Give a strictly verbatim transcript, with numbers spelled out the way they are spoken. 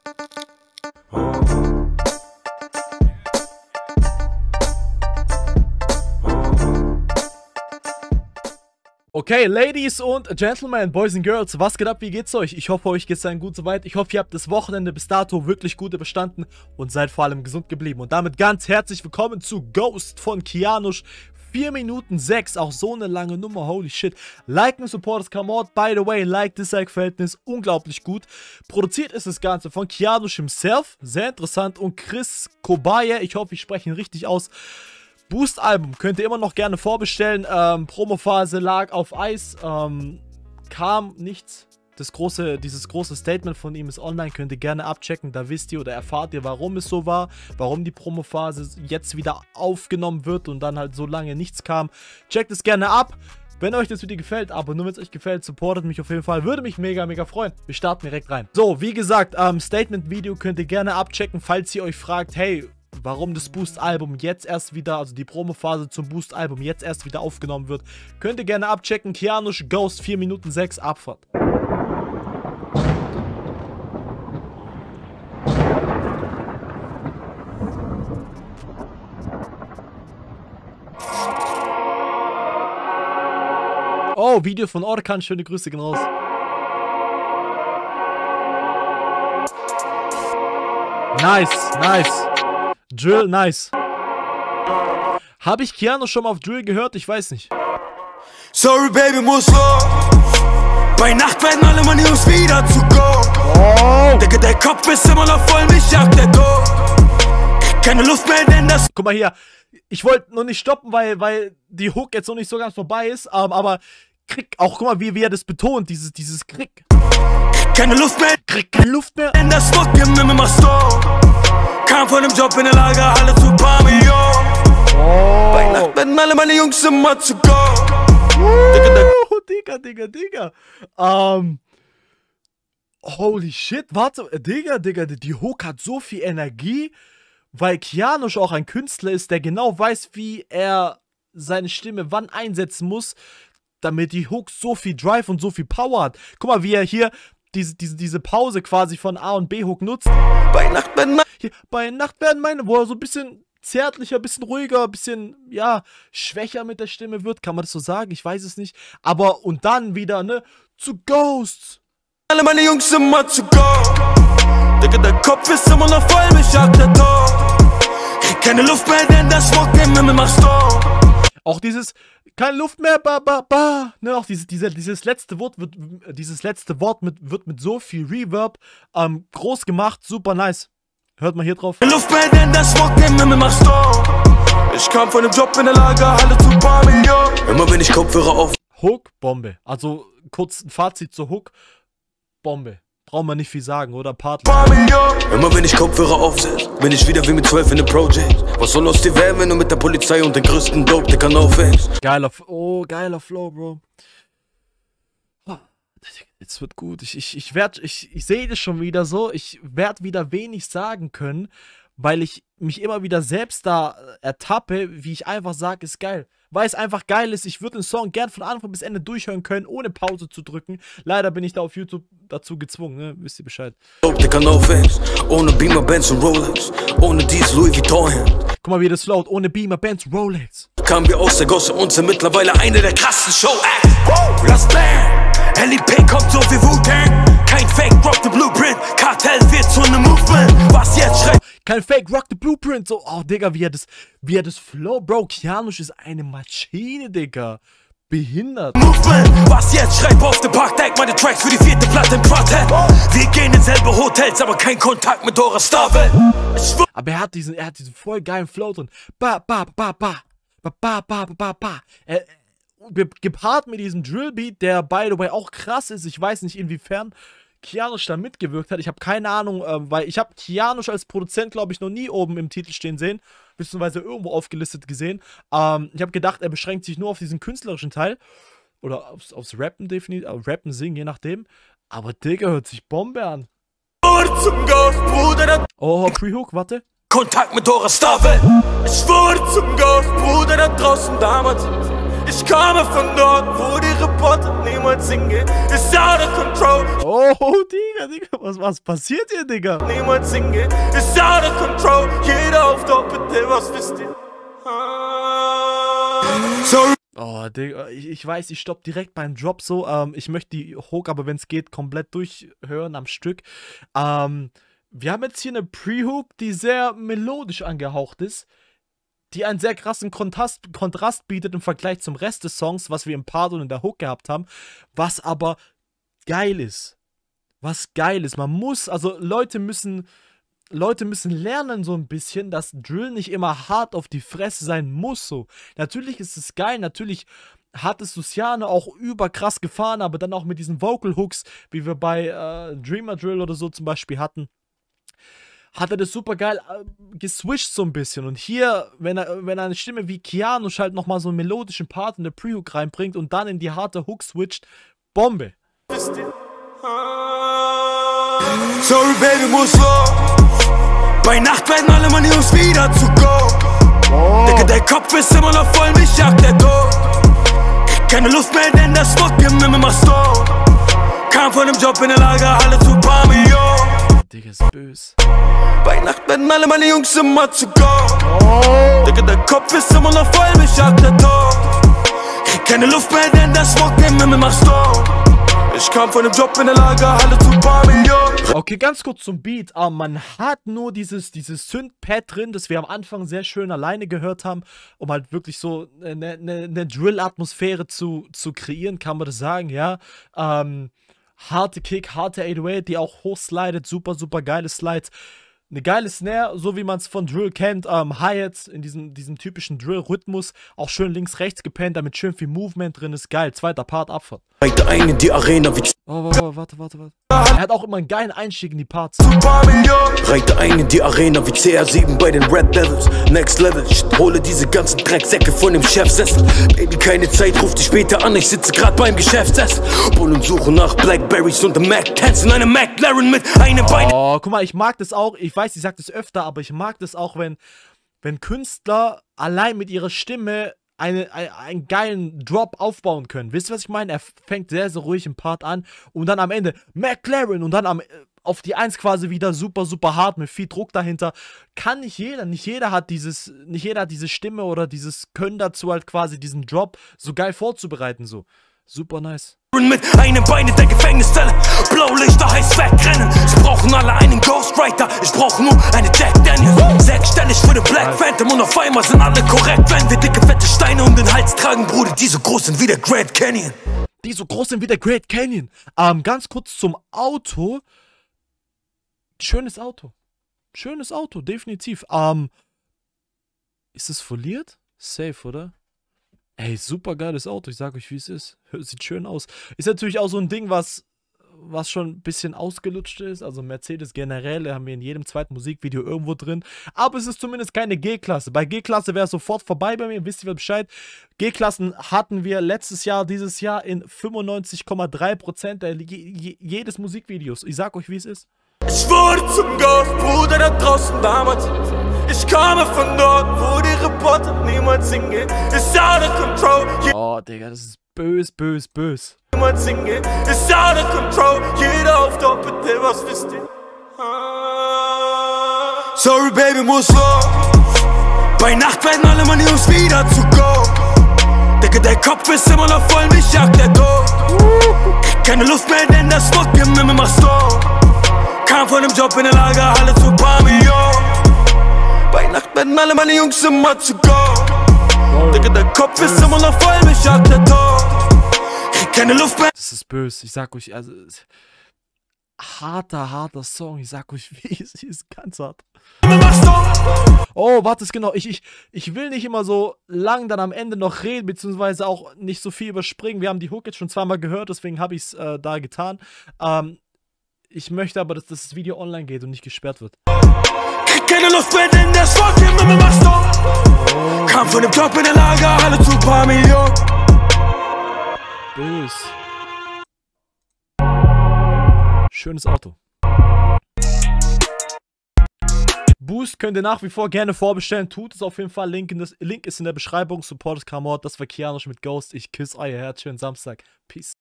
Okay, Ladies und Gentlemen, Boys and Girls, was geht ab, wie geht's euch? Ich hoffe, euch geht's allen gut soweit. Ich hoffe, ihr habt das Wochenende bis dato wirklich gut überstanden und seid vor allem gesund geblieben. Und damit ganz herzlich willkommen zu Ghost von Kianush. vier Minuten sechs, auch so eine lange Nummer, holy shit. Like and support is come out, by the way, Like-Dislike-Verhältnis, unglaublich gut. Produziert ist das Ganze von Kianush himself, sehr interessant, und Chris Kobaye, ich hoffe, ich spreche ihn richtig aus. Boost-Album könnt ihr immer noch gerne vorbestellen. Ähm, Promophase lag auf Eis. Ähm, kam nichts. Das große, dieses große Statement von ihm ist online. Könnt ihr gerne abchecken. Da wisst ihr oder erfahrt ihr, warum es so war. Warum die Promophase jetzt wieder aufgenommen wird und dann halt so lange nichts kam. Checkt es gerne ab. Wenn euch das Video gefällt, aber nur wenn es euch gefällt, supportet mich auf jeden Fall. Würde mich mega, mega freuen. Wir starten direkt rein. So, wie gesagt, ähm, Statement-Video könnt ihr gerne abchecken, falls ihr euch fragt, hey, warum das Boost-Album jetzt erst wieder, also die Promophase zum Boost-Album jetzt erst wieder aufgenommen wird. Könnt ihr gerne abchecken. Kianush Ghost, vier Minuten sechs, Abfahrt. Oh, Video von Orkan, schöne Grüße gehen raus. Nice, nice. Drill, nice. Habe ich Kianush schon mal auf Drill gehört? Ich weiß nicht. Sorry, Baby, muss los. Bei Nacht werden alle meine Jungs wieder zu go. Oh. Denke, der Kopf ist immer noch voll, mich jagt der Tod. Keine Luft mehr, denn das... Guck mal hier. Ich wollte noch nicht stoppen, weil, weil die Hook jetzt noch nicht so ganz vorbei ist. Um, aber Krieg, auch guck mal, wie, wie er das betont, dieses, dieses Krieg. Keine Luft mehr. Krieg keine Luft mehr. Denn das Rock im immer Store. Kam von dem Job in der Lagerhalle zu paar Millionen. Oh. Bei Nacht werden alle meine Jungs immer zu go. Uh, Digga, Digga, Digga. Ähm. Holy shit, warte, Digga, Digga, die Hook hat so viel Energie, weil Kianush auch ein Künstler ist, der genau weiß, wie er seine Stimme wann einsetzen muss, damit die Hook so viel Drive und so viel Power hat. Guck mal, wie er hier diese, diese, diese Pause quasi von A und B Hook nutzt. Bei Nacht werden meine... Hier, bei Nacht werden meine, wo er so ein bisschen zärtlicher, ein bisschen ruhiger, ein bisschen, ja, schwächer mit der Stimme wird. Kann man das so sagen? Ich weiß es nicht. Aber, und dann wieder, ne, zu Ghosts. Alle meine Jungs immer zu go. Digga, der Kopf ist immer noch voll, mich jagt der Tod. Krieg keine Luft mehr, denn das Rock im Himmel machst du. Auch dieses, keine Luft mehr, ba, ba, ba, ne, auch diese, diese, dieses letzte Wort wird, dieses letzte Wort mit, wird mit so viel Reverb ähm, groß gemacht, super nice. Hört mal hier drauf. Keine Luft mehr, denn das Rock im Himmel machst du. Ich kam von dem Job in der Lagerhalle zu paar Millionen. Immer wenn ich Kopfhörer auf. Hook, Bombe. Also kurz ein Fazit zur Hook, Bombe. Braucht man nicht viel sagen, oder? Partner. Immer wenn ich Kopfhörer aufsetze, bin ich wieder wie mit zwölf in dem Project. Was soll aus dir werden, wenn du mit der Polizei und den größten Dope, der kann aufwächst? Geiler, oh, geiler Flow, Bro. Jetzt wird gut. Ich, ich, ich werde, ich, ich sehe das schon wieder so. Ich werde wieder wenig sagen können, weil ich mich immer wieder selbst da ertappe, wie ich einfach sage, ist geil. Weil es einfach geil ist. Ich würde den Song gern von Anfang bis Ende durchhören können, ohne Pause zu drücken. Leider bin ich da auf YouTube dazu gezwungen, ne? Wisst ihr Bescheid. Der kann aufwächst. Ohne Beamer, Benz und Rolex. Ohne dies Louis Vuitton. Guck mal, wie das float. Ohne Beamer, Benz, Rolex. Kamen wir aus der Gosse und sind mittlerweile eine der krassen Show-Acts. Lass bang! L E P kommt so wie Wu-Tang. Kein Fake, rock the Blueprint. Kartell wird zu einem Movement. Was jetzt schreit? Kein Fake, rock the Blueprint. So, oh, Digga, wie er das, wie er das flow. Bro, Kianush ist eine Maschine, Digga. Behindert. Movement. Was jetzt? Schreib auf dem Parkdeck meine Tracks für die vierte Platte im Quartett. Wir gehen in selbe Hotels, aber kein Kontakt mit Dora Starwell. Aber er hat diesen, er hat diesen voll geilen Flow drin. Ba, ba, ba, ba. Ba, ba, ba, ba, ba. Er, gepaart mit diesem Drillbeat, der, by the way, auch krass ist. Ich weiß nicht, inwiefern Kianush da mitgewirkt hat. Ich habe keine Ahnung, ähm, weil ich habe Kianush als Produzent, glaube ich, noch nie oben im Titel stehen sehen. Beziehungsweise irgendwo aufgelistet gesehen. Ähm, ich habe gedacht, er beschränkt sich nur auf diesen künstlerischen Teil. Oder aufs, aufs Rappen definitiv. Auf Rappen, Singen, je nachdem. Aber Digga, hört sich Bombe an. Zum Ghost, Bruder. Oh, Pre-Hook, warte. Kontakt mit Dora Starwell. Ich wurde zum Ghost, Bruder, da draußen damals. Ich komme von dort, wo die Reporter niemals hingehen. Ist out of control. Oh, Digga, Digga, was, was passiert hier, Digga? Niemals hingehen. Ist out of control. Jeder auf Doppel-T, was wisst ihr? Sorry. Oh, Digga, ich, ich weiß, ich stopp direkt beim Drop so. Ähm, ich möchte die Hook, aber wenn es geht, komplett durchhören am Stück. Ähm, wir haben jetzt hier eine Pre-Hook, die sehr melodisch angehaucht ist, die einen sehr krassen Kontrast, Kontrast bietet im Vergleich zum Rest des Songs, was wir im Part und in der Hook gehabt haben, was aber geil ist. Was geil ist. Man muss, also Leute müssen... Leute müssen lernen so ein bisschen, dass Drill nicht immer hart auf die Fresse sein muss, so. Natürlich ist es geil, natürlich hat es Luciano auch überkrass gefahren, aber dann auch mit diesen Vocal Hooks, wie wir bei äh, Dreamer Drill oder so zum Beispiel hatten, hat er das super geil äh, geswitcht so ein bisschen. Und hier, wenn er, wenn er eine Stimme wie Keanu halt nochmal so einen melodischen Part in der Pre-Hook reinbringt und dann in die harte Hook switcht, Bombe. Sorry, Baby, muss los. Bei Nacht werden alle meine Jungs wieder zu go. Oh. Denke, der Kopf ist immer noch voll, mich jagt der Tod. Keine Luft mehr, denn der Smog im Himmel macht Stone. Kam von dem Job in der Lagerhalle zu paar Millionen. Digga, ist böse. Bei Nacht werden alle meine Jungs immer zu go. Oh. Denke, der Kopf ist immer noch voll, mich jagt der Tod. Keine Luft mehr, denn der Smog im Himmel macht Stone. Ich kam von dem Job in der Lagerhalle zu paar Millionen. Okay, ganz kurz zum Beat. Uh, man hat nur dieses, dieses Synth-Pad drin, das wir am Anfang sehr schön alleine gehört haben, um halt wirklich so eine, eine, eine Drill-Atmosphäre zu, zu kreieren, kann man das sagen, ja. Ähm, harte Kick, harte acht null acht, die auch hochslidet, super, super geile Slides. Eine geile Snare, so wie man es von Drill kennt, ähm, Hi-Hats in diesem, diesem typischen Drill-Rhythmus, auch schön links-rechts gepennt, damit schön viel Movement drin ist, geil, zweiter Part, Abfahrt. Reite ein in die Arena wie... Oh, warte, warte, warte, warte. Er hat auch immer einen geilen Einstieg in die Parts. Reite ein in die Arena wie C R sieben bei den Red Devils. Next Level, ich hole diese ganzen Drecksäcke von dem Chefsessel. Baby, keine Zeit, ruf dich später an, ich sitze grad beim Geschäftsessen. Bullen suchen nach Blackberries und dem Mac Tanzen, eine McLaren mit einem Bein. Oh, guck mal, ich mag das auch, ich weiß, ich sag das öfter, aber ich mag das auch, wenn, wenn Künstler allein mit ihrer Stimme Eine, ein, einen geilen Drop aufbauen können. Wisst ihr, was ich meine? Er fängt sehr, sehr ruhig im Part an und dann am Ende McLaren und dann am, auf die Eins quasi wieder super, super hart mit viel Druck dahinter. Kann nicht jeder. Nicht jeder hat dieses, nicht jeder hat diese Stimme oder dieses Können dazu, halt quasi diesen Drop so geil vorzubereiten. So. Super nice. Mit einem Bein in der Gefängniszelle, Blaulichter heiß wegrennen. Sie brauchen alle einen Ghostwriter, ich brauche nur eine Jack Daniels. Sechsstellig für den Black Phantom und auf einmal sind alle korrekt. Wenn wir dicke, fette Steine um den Hals tragen, Bruder, die so groß sind wie der Grand Canyon. Die so groß sind wie der Grand Canyon. Ähm, ganz kurz zum Auto. Schönes Auto. Schönes Auto, definitiv. Ähm, ist es foliert? Safe, oder? Ey, super geiles Auto, ich sag euch, wie es ist. Sieht schön aus. Ist natürlich auch so ein Ding, was, was schon ein bisschen ausgelutscht ist. Also Mercedes generell haben wir in jedem zweiten Musikvideo irgendwo drin. Aber es ist zumindest keine G-Klasse. Bei G-Klasse wäre es sofort vorbei bei mir, wisst ihr Bescheid. G-Klassen hatten wir letztes Jahr, dieses Jahr in fünfundneunzig Komma drei Prozent jedes Musikvideos. Ich sag euch, wie es ist. Ich wurde zum Ghost, Bruder, da draußen damals. Ich komme von dort, wo die Reporter niemals hingehen. Ist out of control. Oh, Digga, das ist bös, bös, bös. Niemals hingehen. Ist out of control. Jeder auf Doppel-T, was wisst ihr? Sorry, Baby, muss los. Bei Nacht werden alle meine Jungs wieder zu go. Denke, der Kopf ist immer noch voll, mich jagt der Tod. Keine Luft mehr, denn das Smog im Himmel macht Stone. Kam von dem Job in der Lagerhalle zu paar Millionen. Bei Nacht werden alle meine Jungs immer zu go. Denke, der Kopf ist immer noch voll, mich jagt der Tod. Krieg keine Luft mehr. Das ist böse, ich sag euch, also harter, harter Song, ich sag euch, wie es ist, ganz hart. Oh, warte, genau, ich, ich, ich will nicht immer so lang dann am Ende noch reden, beziehungsweise auch nicht so viel überspringen. Wir haben die Hook jetzt schon zweimal gehört, deswegen habe ich es äh, da getan. Ähm, ich möchte aber, dass das Video online geht und nicht gesperrt wird. Krieg keine Luft mehr, denn der Smog im Himmel macht Stone. Kam von dem Job in der Lagerhalle zu paar Millionen. Bös. Schönes Auto. Boost könnt ihr nach wie vor gerne vorbestellen. Tut es auf jeden Fall. Link, in das, Link ist in der Beschreibung. Supportet Kamort. Das war Kianosch mit Ghost. Ich küsse euer Herz. Schönen Samstag. Peace.